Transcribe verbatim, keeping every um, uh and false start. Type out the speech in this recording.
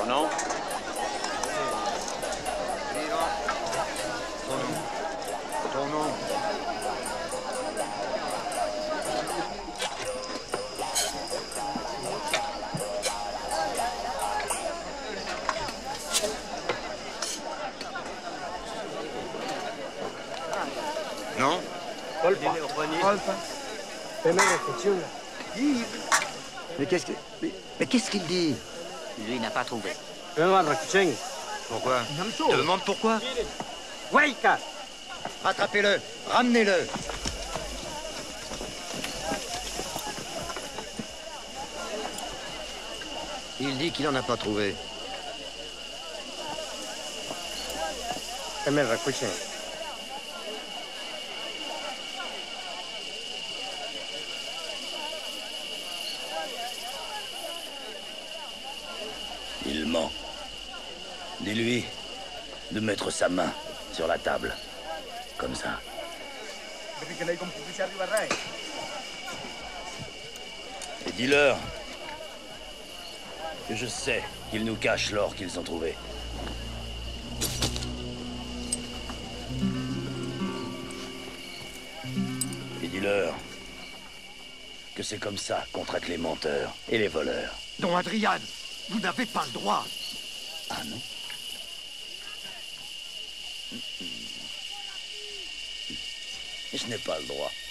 nom? Ton nom. Ton nom. Non? Colpa. Colpa. Mais qu'est-ce que... Mais, mais qu'est-ce qu'il dit? Lui n'a pas trouvé. Pourquoi? Je te demande pourquoi? Waika. Rattrapez-le. Ramenez-le. Il dit qu'il n'en a pas trouvé. Il ment. Dis-lui de mettre sa main sur la table. Comme ça. Et dis-leur que je sais qu'ils nous cachent l'or qu'ils ont trouvé. Et dis-leur que c'est comme ça qu'on traite les menteurs et les voleurs. Don Adrian, vous n'avez pas le droit. Ah non? Je n'ai pas le droit.